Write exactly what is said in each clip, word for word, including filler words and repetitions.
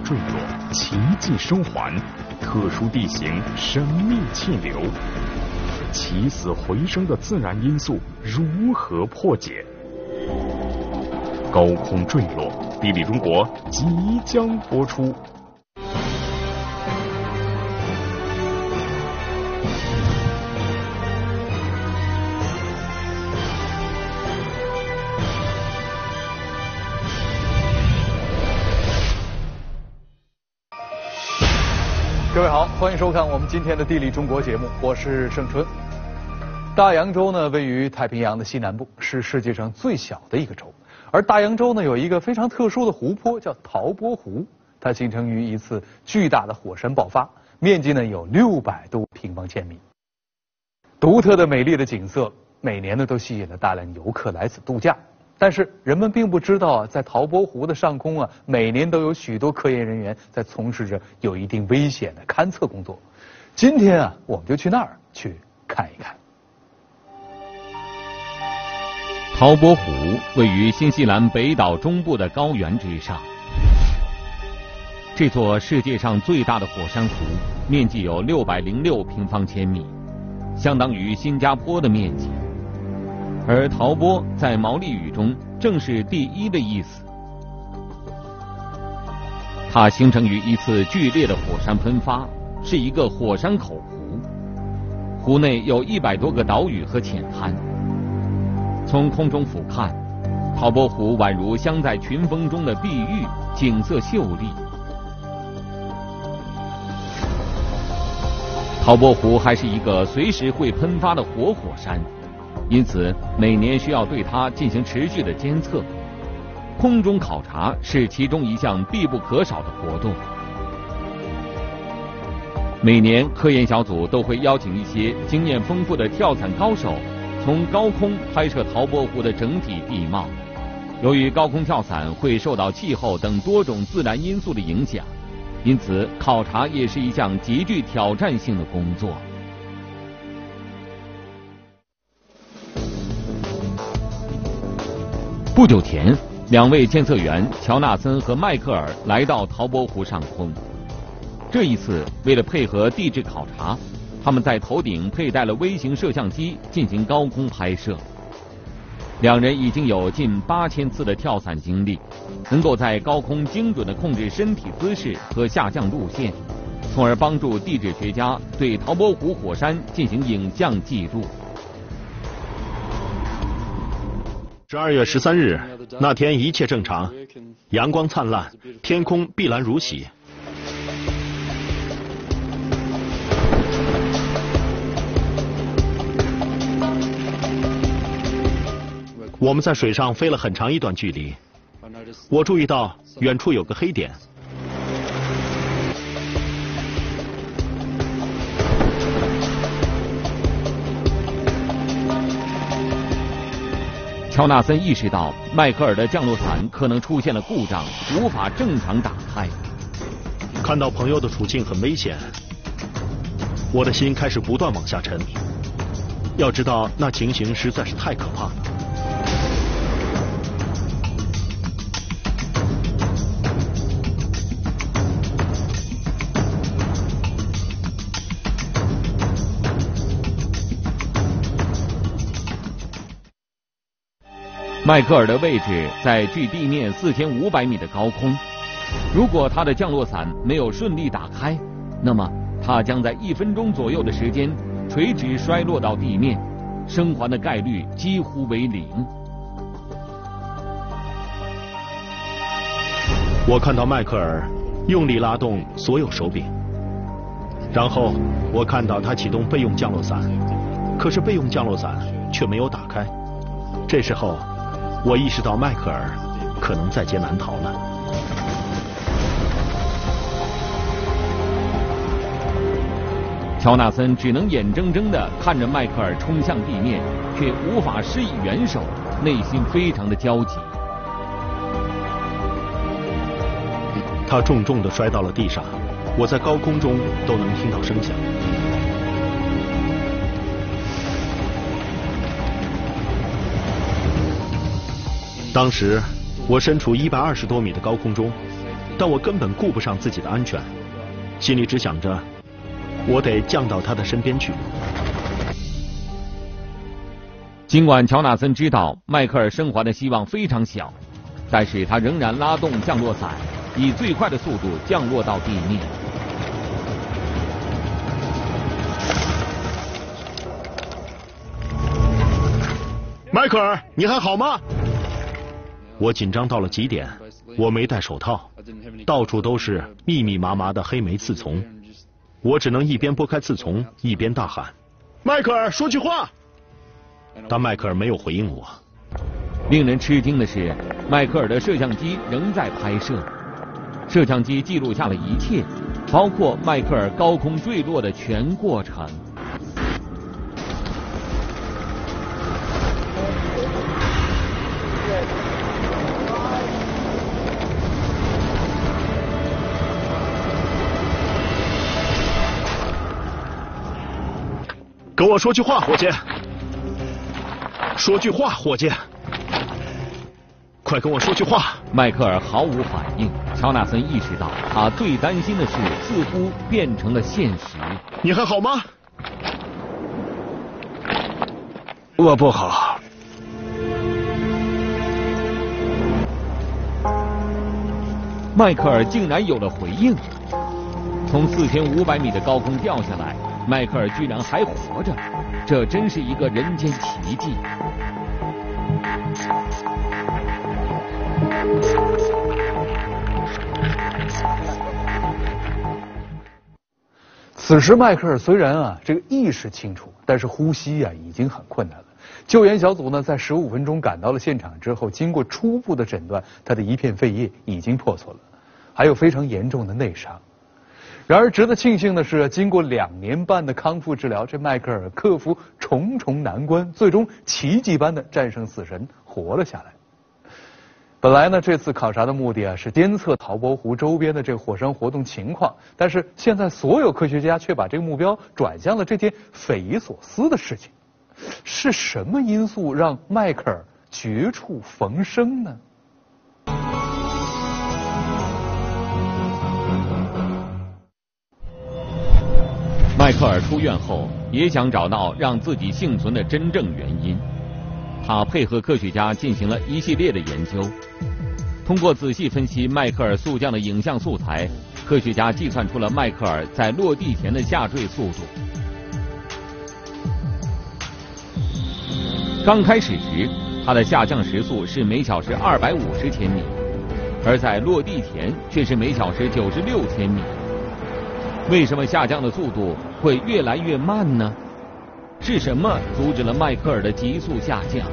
坠落，奇迹生还，特殊地形，神秘气流，起死回生的自然因素如何破解？高空坠落，地理中国即将播出。 各位好，欢迎收看我们今天的地理中国节目，我是盛春。大洋洲呢，位于太平洋的西南部，是世界上最小的一个洲。而大洋洲呢，有一个非常特殊的湖泊，叫陶波湖，它形成于一次巨大的火山爆发，面积呢有六百多平方千米。独特的美丽的景色，每年呢都吸引了大量游客来此度假。但是人们并不知道啊，在陶波湖的上空啊，每年都有许多科研人员在从事着有一定危险的勘测工作。今天啊，我们就去那儿去看一看。 陶波湖位于新西兰北岛中部的高原之上，这座世界上最大的火山湖，面积有六百零六平方千米，相当于新加坡的面积。而陶波在毛利语中正是第一的意思。它形成于一次剧烈的火山喷发，是一个火山口湖。湖内有一百多个岛屿和浅滩。从空中俯瞰，陶波湖宛如镶在群峰中的碧玉，景色秀丽。陶波湖还是一个随时会喷发的活火山。因此，每年需要对它进行持续的监测，空中考察是其中一项必不可少的活动。每年，科研小组都会邀请一些经验丰富的跳伞高手，从高空拍摄陶波湖的整体地貌。由于高空跳伞会受到气候等多种自然因素的影响，因此考察也是一项极具挑战性的工作。不久前，两位监测员乔纳森和迈克尔来到陶波湖上空。这一次，为了配合地质考察，他们在头顶佩戴了微型摄像机进行高空拍摄。两人已经有近八千次的跳伞经历，能够在高空精准地控制身体姿势和下降路线，从而帮助地质学家对陶波湖火山进行影像记录。 十二月十三日那天一切正常，阳光灿烂，天空碧蓝如洗。我们在水上飞了很长一段距离，我注意到远处有个黑点。 乔纳森意识到迈克尔的降落伞可能出现了故障，无法正常打开。 看到朋友的处境很危险，我的心开始不断往下沉。要知道，那情形实在是太可怕了。 迈克尔的位置在距地面四千五百米的高空，如果他的降落伞没有顺利打开，那么他将在一分钟左右的时间垂直摔落到地面，生还的概率几乎为零。 我看到迈克尔用力拉动所有手柄，然后我看到他启动备用降落伞，可是备用降落伞却没有打开。这时候我意识到迈克尔可能在劫难逃了。 乔纳森只能眼睁睁地看着迈克尔冲向地面，却无法施以援手，内心非常的焦急。 他重重地摔到了地上，我在高空中都能听到声响。当时我身处一百二十多米的高空中， 但我根本顾不上自己的安全，心里只想着我得降到他的身边去。 尽管乔纳森知道迈克尔生还的希望非常小，但是他仍然拉动降落伞，以最快的速度降落到地面。 迈克尔，你还好吗？我紧张到了极点，我没戴手套，到处都是密密麻麻的黑莓刺丛，我只能一边拨开刺丛，一边大喊：“迈克尔，说句话！”但迈克尔没有回应我。 令人吃惊的是，迈克尔的摄像机仍在拍摄，摄像机记录下了一切，包括迈克尔高空坠落的全过程。 跟我说句话，伙计！说句话，伙计！快跟我说句话！ 迈克尔毫无反应。乔纳森意识到，他最担心的事似乎变成了现实。 你还好吗？我不好。 迈克尔竟然有了回应，从四千五百米的高空掉下来。迈克尔居然还活着，这真是一个人间奇迹。 此时迈克尔虽然啊这个意识清楚，但是呼吸啊已经很困难了。救援小组呢在十五分钟赶到了现场之后，经过初步的诊断，他的一片肺叶已经破损了，还有非常严重的内伤。然而，值得庆幸的是，经过两年半的康复治疗，这迈克尔克服重重难关，最终奇迹般的战胜死神，活了下来。本来呢，这次考察的目的啊是监测陶泊湖周边的这个火山活动情况，但是现在所有科学家却把这个目标转向了这件匪夷所思的事情。是什么因素让迈克尔绝处逢生呢？ 迈克尔出院后也想找到让自己幸存的真正原因，他配合科学家进行了一系列的研究。通过仔细分析迈克尔速降的影像素材，科学家计算出了迈克尔在落地前的下坠速度。刚开始时，他的下降时速是每小时二百五十千米，而在落地前却是每小时九十六千米。为什么下降的速度会越来越慢呢？是什么阻止了迈克尔的急速下降？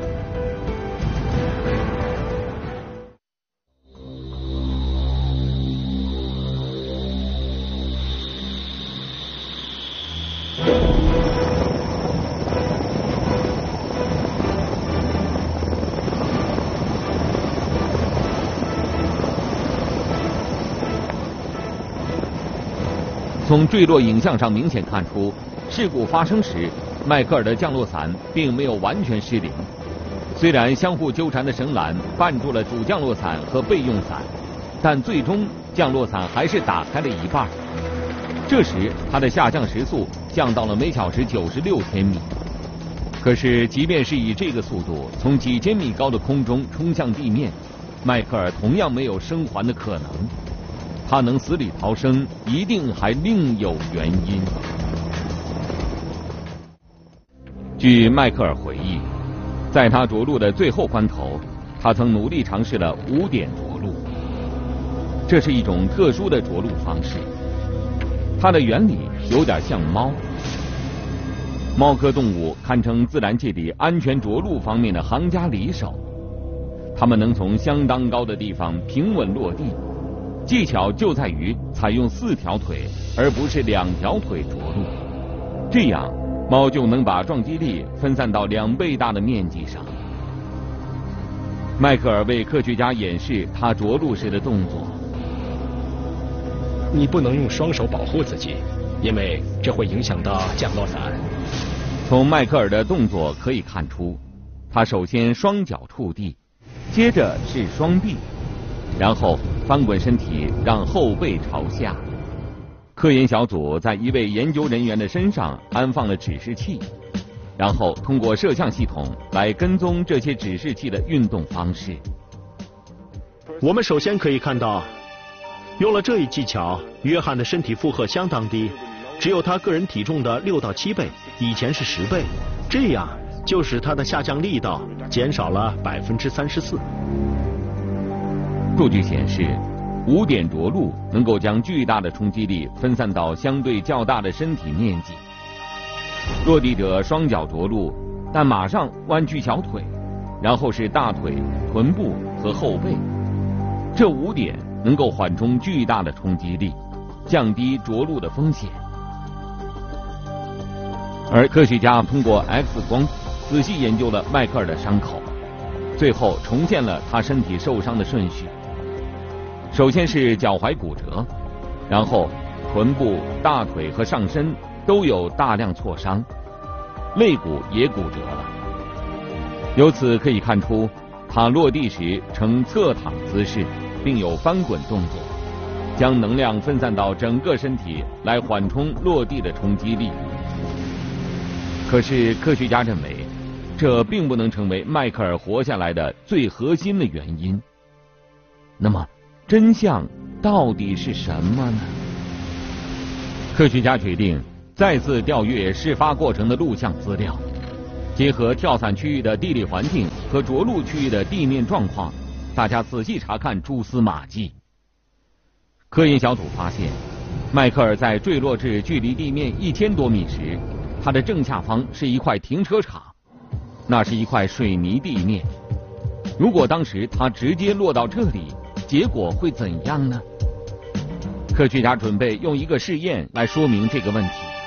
从坠落影像上明显看出，事故发生时，迈克尔的降落伞并没有完全失灵。虽然相互纠缠的绳缆绊住了主降落伞和备用伞，但最终降落伞还是打开了一半。这时，它的下降时速降到了每小时九十六千米。可是，即便是以这个速度从几千米高的空中冲向地面，迈克尔同样没有生还的可能。他能死里逃生，一定还另有原因。据迈克尔回忆，在他着陆的最后关头，他曾努力尝试了五点着陆。这是一种特殊的着陆方式，它的原理有点像猫。猫科动物堪称自然界里安全着陆方面的行家里手，它们能从相当高的地方平稳落地。技巧就在于采用四条腿，而不是两条腿着陆，这样猫就能把撞击力分散到两倍大的面积上。迈克尔为科学家演示他着陆时的动作。 你不能用双手保护自己，因为这会影响到降落伞。 从迈克尔的动作可以看出，他首先双脚触地，接着是双臂。 然后翻滚身体，让后背朝下。科研小组在一位研究人员的身上安放了指示器，然后通过摄像系统来跟踪这些指示器的运动方式。 我们首先可以看到，用了这一技巧，约翰的身体负荷相当低，只有他个人体重的六到七倍，以前是十倍，这样就使他的下降力道减少了百分之三十四。 数据显示，五点着陆能够将巨大的冲击力分散到相对较大的身体面积。落地者双脚着陆，但马上弯曲小腿，然后是大腿、臀部和后背。这五点能够缓冲巨大的冲击力，降低着陆的风险。而科学家通过 X 光仔细研究了迈克尔的伤口，最后重现了他身体受伤的顺序。首先是脚踝骨折，然后臀部、大腿和上身都有大量挫伤，肋骨也骨折了。由此可以看出，他落地时呈侧躺姿势，并有翻滚动作，将能量分散到整个身体来缓冲落地的冲击力。可是科学家认为，这并不能成为迈克尔活下来的最核心的原因。那么真相到底是什么呢？科学家决定再次调阅事发过程的录像资料，结合跳伞区域的地理环境和着陆区域的地面状况，大家仔细查看蛛丝马迹。科研小组发现，迈克尔在坠落至距离地面一千多米时，他的正下方是一块停车场，那是一块水泥地面。如果当时他直接落到这里，结果会怎样呢？科学家准备用一个试验来说明这个问题。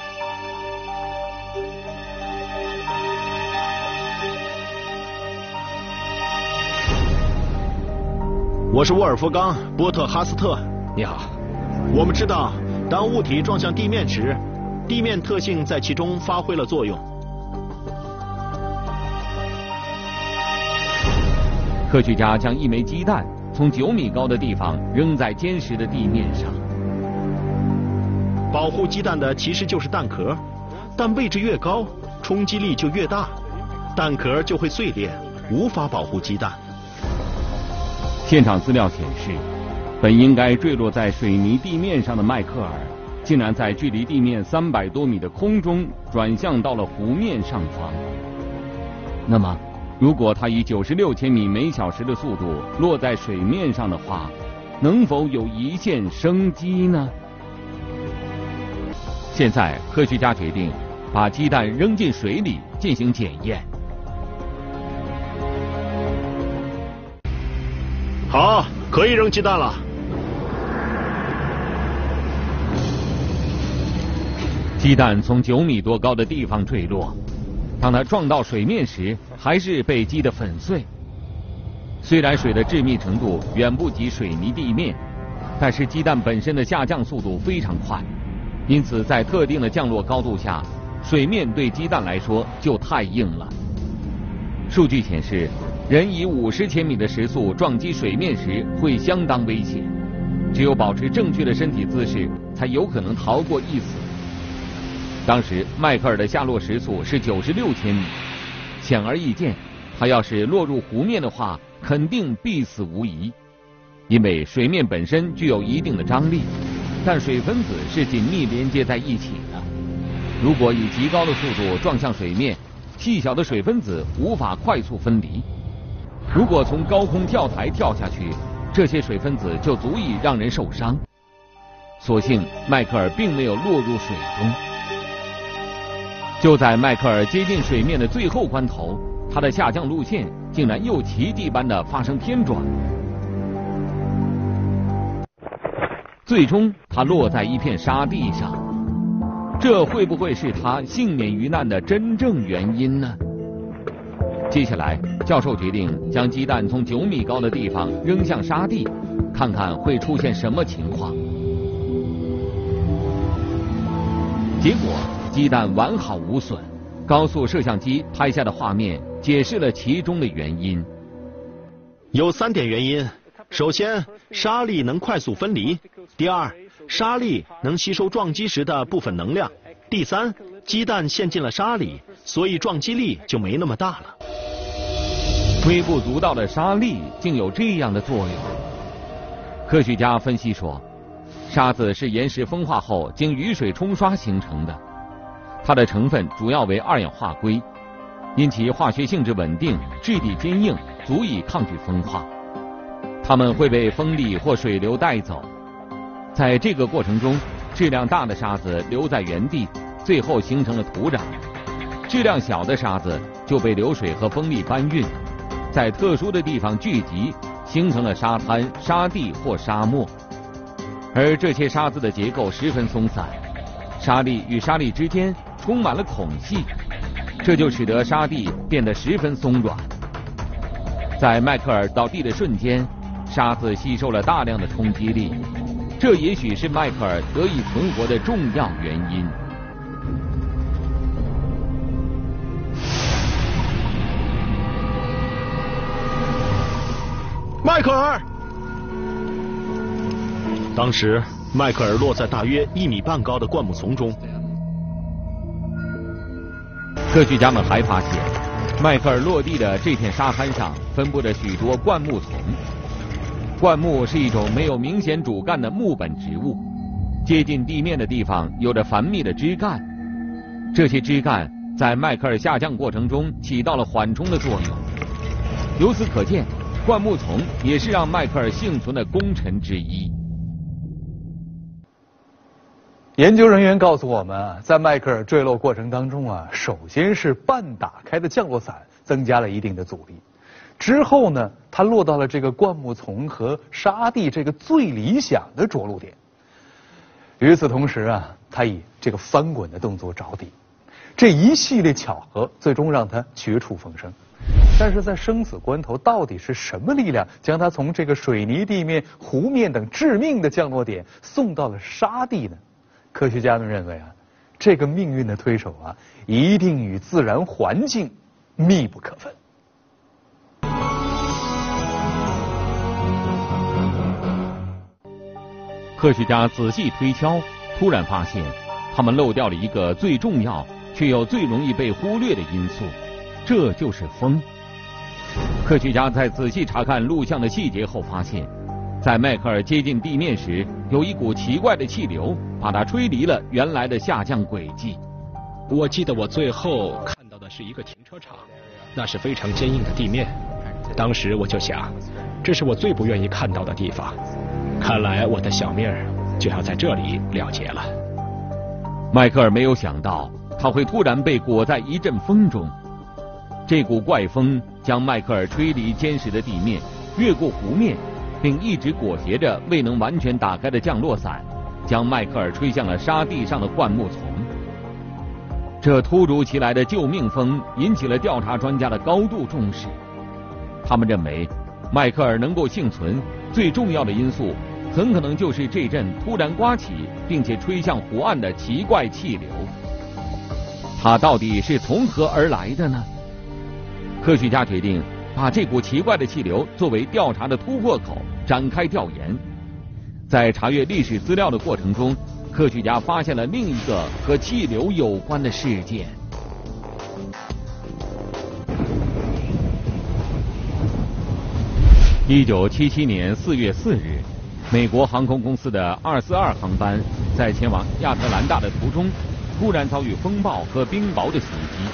我是沃尔夫冈·波特哈斯特。 你好。 我们知道，当物体撞向地面时，地面特性在其中发挥了作用。 科学家将一枚鸡蛋从九米高的地方扔在坚实的地面上。 保护鸡蛋的其实就是蛋壳，但位置越高，冲击力就越大，蛋壳就会碎裂，无法保护鸡蛋。 现场资料显示，本应该坠落在水泥地面上的迈克尔，竟然在距离地面三百多米的空中转向到了湖面上方。那么，如果他以九十六千米每小时的速度落在水面上的话，能否有一线生机呢？现在科学家决定把鸡蛋扔进水里进行检验。 好，可以扔鸡蛋了。 鸡蛋从九米多高的地方坠落，当它撞到水面时，还是被击得粉碎。虽然水的致密程度远不及水泥地面，但是鸡蛋本身的下降速度非常快，因此在特定的降落高度下，水面对鸡蛋来说就太硬了。数据显示，人以五十千米的时速撞击水面时会相当危险，只有保持正确的身体姿势，才有可能逃过一死。当时迈克尔的下落时速是九十六千米，显而易见，他要是落入湖面的话，肯定必死无疑。因为水面本身具有一定的张力，但水分子是紧密连接在一起的。如果以极高的速度撞向水面，细小的水分子无法快速分离。如果从高空跳台跳下去，这些水分子就足以让人受伤。所幸迈克尔并没有落入水中。就在迈克尔接近水面的最后关头，他的下降路线竟然又奇迹般的发生偏转，最终他落在一片沙地上。这会不会是他幸免于难的真正原因呢？接下来，教授决定将鸡蛋从九米高的地方扔向沙地，看看会出现什么情况。结果，鸡蛋完好无损。高速摄像机拍下的画面解释了其中的原因。 有三点原因。 首先，沙粒能快速分离；第二，沙粒能吸收撞击时的部分能量；第三，鸡蛋陷进了沙里，所以撞击力就没那么大了。 微不足道的沙粒竟有这样的作用。科学家分析说，沙子是岩石风化后经雨水冲刷形成的，它的成分主要为二氧化硅，因其化学性质稳定，质地坚硬，足以抗拒风化。它们会被风力或水流带走，在这个过程中，质量大的沙子留在原地，最后形成了土壤；质量小的沙子就被流水和风力搬运，在特殊的地方聚集，形成了沙滩、沙地或沙漠。而这些沙子的结构十分松散，沙粒与沙粒之间充满了孔隙，这就使得沙地变得十分松软。在迈克尔倒地的瞬间，沙子吸收了大量的冲击力，这也许是迈克尔得以存活的重要原因。 迈克尔！当时，迈克尔落在大约一米半高的灌木丛中。 科学家们还发现，迈克尔落地的这片沙滩上分布着许多灌木丛。灌木是一种没有明显主干的木本植物，接近地面的地方有着繁密的枝干，这些枝干在迈克尔下降过程中起到了缓冲的作用。由此可见，灌木丛也是让迈克尔幸存的功臣之一。 研究人员告诉我们啊，在迈克尔坠落过程当中啊，首先是半打开的降落伞增加了一定的阻力，之后呢，它落到了这个灌木丛和沙地这个最理想的着陆点。与此同时啊，它以这个翻滚的动作着地，这一系列巧合最终让它绝处逢生。但是在生死关头，到底是什么力量将它从这个水泥地面、湖面等致命的降落点送到了沙地呢？科学家们认为啊，这个命运的推手啊，一定与自然环境密不可分。 科学家仔细推敲，突然发现，他们漏掉了一个最重要却又最容易被忽略的因素，这就是风。科学家在仔细查看录像的细节后发现，在迈克尔接近地面时，有一股奇怪的气流把它吹离了原来的下降轨迹。 我记得我最后看到的是一个停车场，那是非常坚硬的地面。当时我就想，这是我最不愿意看到的地方。看来我的小命儿就要在这里了结了。 迈克尔没有想到，他会突然被裹在一阵风中。这股怪风将迈克尔吹离坚实的地面，越过湖面，并一直裹挟着未能完全打开的降落伞，将迈克尔吹向了沙地上的灌木丛。这突如其来的救命风引起了调查专家的高度重视。他们认为，迈克尔能够幸存，最重要的因素很可能就是这阵突然刮起并且吹向湖岸的奇怪气流。它到底是从何而来的呢？科学家决定把这股奇怪的气流作为调查的突破口，展开调研。在查阅历史资料的过程中，科学家发现了另一个和气流有关的事件。一九七七年四月四日，美国航空公司的二四二航班在前往亚特兰大的途中，突然遭遇风暴和冰雹的袭击。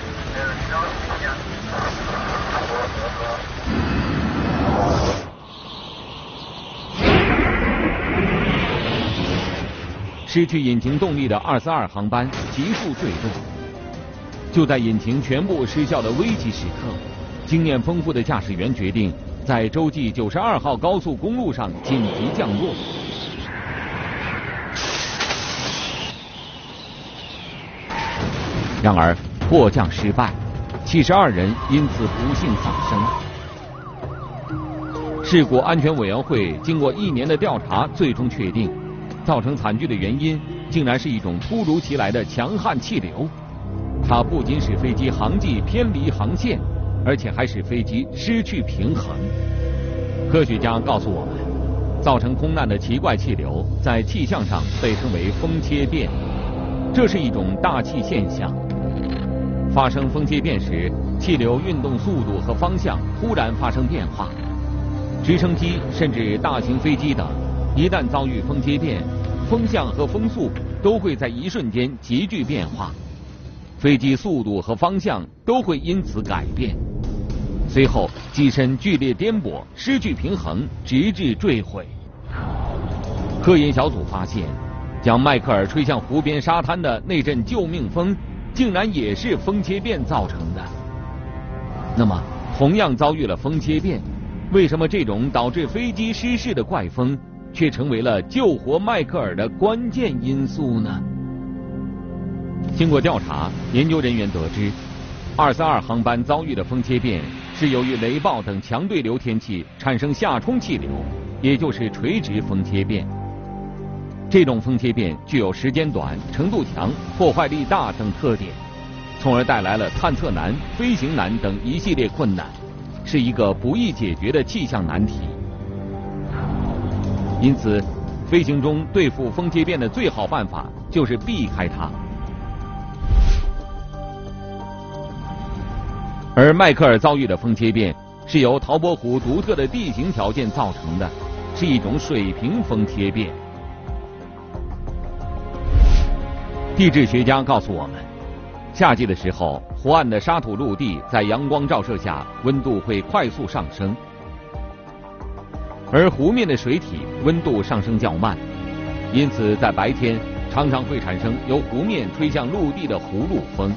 失去引擎动力的二四二航班急速坠落。就在引擎全部失效的危急时刻，经验丰富的驾驶员决定在洲际九十二号高速公路上紧急降落。然而迫降失败，七十二人因此不幸丧生。事故安全委员会经过一年的调查，最终确定，造成惨剧的原因竟然是一种突如其来的强悍气流。它不仅使飞机航迹偏离航线，而且还使飞机失去平衡。科学家告诉我们， 造成空难的奇怪气流，在气象上被称为风切变。这是一种大气现象。发生风切变时，气流运动速度和方向突然发生变化。直升机甚至大型飞机等，一旦遭遇风切变，风向和风速都会在一瞬间急剧变化，飞机速度和方向都会因此改变。随后机身剧烈颠簸，失去平衡，直至坠毁。科研小组发现，将迈克尔吹向湖边沙滩的那阵救命风，竟然也是风切变造成的。那么，同样遭遇了风切变，为什么这种导致飞机失事的怪风，却成为了救活迈克尔的关键因素呢？经过调查，研究人员得知，二四二航班遭遇的风切变是由于雷暴等强对流天气产生下冲气流，也就是垂直风切变。这种风切变具有时间短、程度强、破坏力大等特点，从而带来了探测难、飞行难等一系列困难，是一个不易解决的气象难题。因此，飞行中对付风切变的最好办法就是避开它。而迈克尔遭遇的风切变是由陶泊湖独特的地形条件造成的，是一种水平风切变。地质学家告诉我们，夏季的时候，湖岸的沙土陆地在阳光照射下温度会快速上升，而湖面的水体温度上升较慢，因此在白天常常会产生由湖面吹向陆地的葫芦风。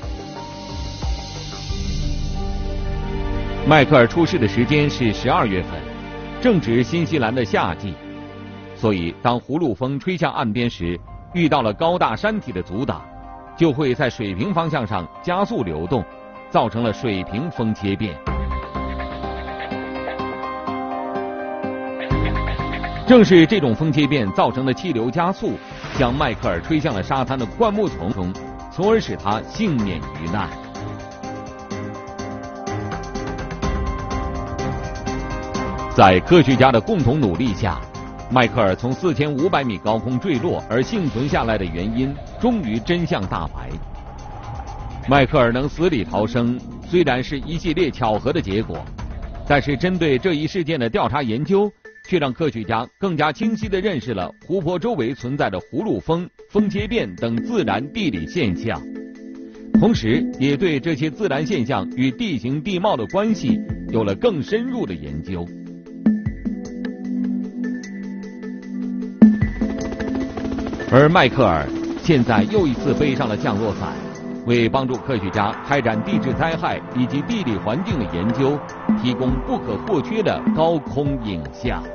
迈克尔出事的时间是十二月份，正值新西兰的夏季，所以当葫芦风吹向岸边时，遇到了高大山体的阻挡，就会在水平方向上加速流动，造成了水平风切变。正是这种风切变造成的气流加速，将迈克尔吹向了沙滩的灌木丛中，从而使他幸免于难。在科学家的共同努力下，迈克尔从四千五百米高空坠落而幸存下来的原因，终于真相大白。迈克尔能死里逃生，虽然是一系列巧合的结果，但是针对这一事件的调查研究，却让科学家更加清晰地认识了湖泊周围存在的葫芦风、风切变等自然地理现象，同时也对这些自然现象与地形地貌的关系有了更深入的研究。而迈克尔现在又一次背上了降落伞，为帮助科学家开展地质灾害以及地理环境的研究提供不可或缺的高空影像。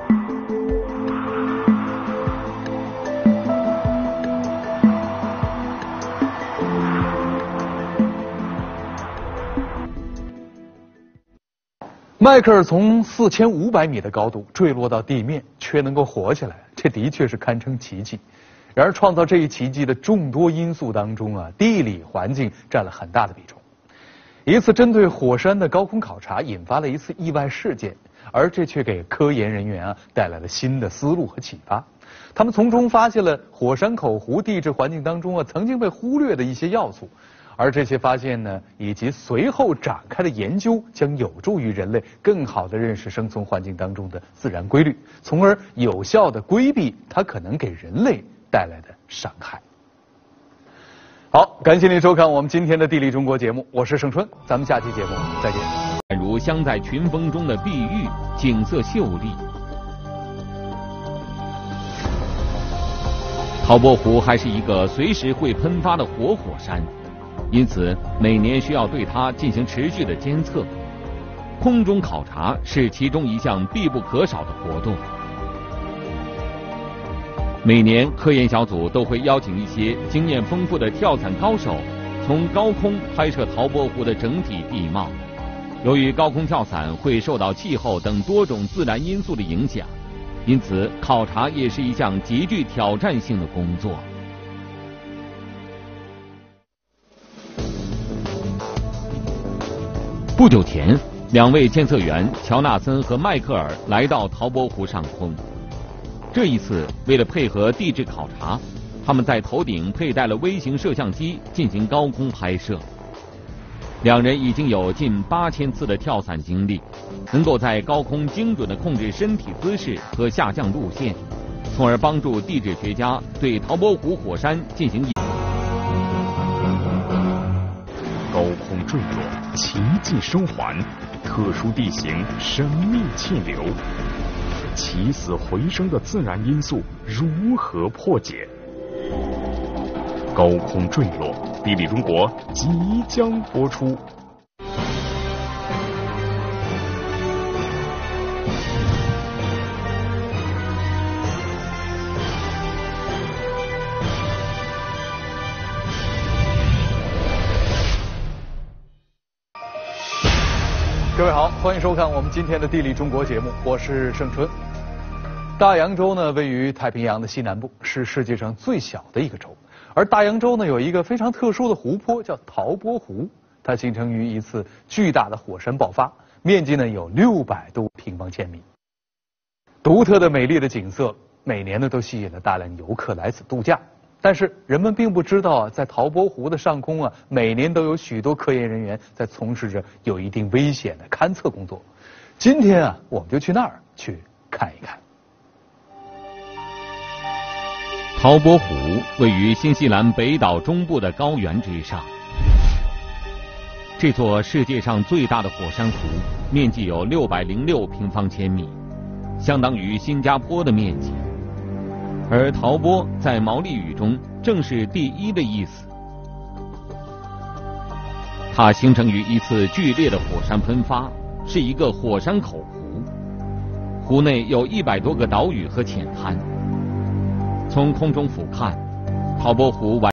迈克尔从四千五百米的高度坠落到地面，却能够活下来，这的确是堪称奇迹。然而，创造这一奇迹的众多因素当中啊，地理环境占了很大的比重。一次针对火山的高空考察，引发了一次意外事件，而这却给科研人员啊带来了新的思路和启发。他们从中发现了火山口湖地质环境当中啊曾经被忽略的一些要素，而这些发现呢，以及随后展开的研究，将有助于人类更好地认识生存环境当中的自然规律，从而有效地规避它可能给人类带来的伤害。好，感谢您收看我们今天的地理中国节目，我是盛春，咱们下期节目再见。 宛如镶在群峰中的碧玉，景色秀丽。陶泊湖还是一个随时会喷发的活火山，因此每年需要对它进行持续的监测。空中考察是其中一项必不可少的活动。每年科研小组都会邀请一些经验丰富的跳伞高手，从高空拍摄陶泊湖的整体地貌。由于高空跳伞会受到气候等多种自然因素的影响，因此考察也是一项极具挑战性的工作。不久前，两位监测员乔纳森和迈克尔来到陶泊湖上空。 这一次，为了配合地质考察，他们在头顶佩戴了微型摄像机进行高空拍摄。两人已经有近八千次的跳伞经历，能够在高空精准地控制身体姿势和下降路线，从而帮助地质学家对陶波湖火山进行高空坠落，奇迹生还，特殊地形，神秘气流，起死回生的自然因素如何破解？高空坠落，地理中国即将播出。 各位好，欢迎收看我们今天的地理中国节目，我是盛春。大洋洲呢，位于太平洋的西南部，是世界上最小的一个洲。而大洋洲呢，有一个非常特殊的湖泊，叫陶波湖，它形成于一次巨大的火山爆发，面积呢有六百多平方千米。独特的美丽的景色，每年呢都吸引了大量游客来此度假。但是人们并不知道啊，在陶波湖的上空啊，每年都有许多科研人员在从事着有一定危险的勘测工作。今天啊，我们就去那儿去看一看。 陶波湖位于新西兰北岛中部的高原之上，这座世界上最大的火山湖面积有六百零六平方千米，相当于新加坡的面积。而陶波在毛利语中正是第一的意思。它形成于一次剧烈的火山喷发，是一个火山口湖。湖内有一百多个岛屿和浅滩。从空中俯瞰，陶波湖完